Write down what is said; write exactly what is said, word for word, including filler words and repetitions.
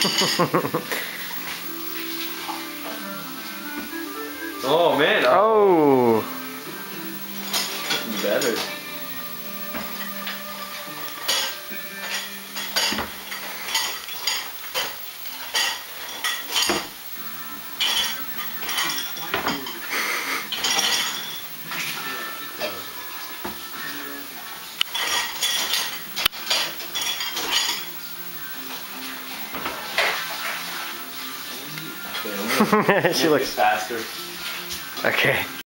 Oh man. Oh. Better. She looks faster. okay.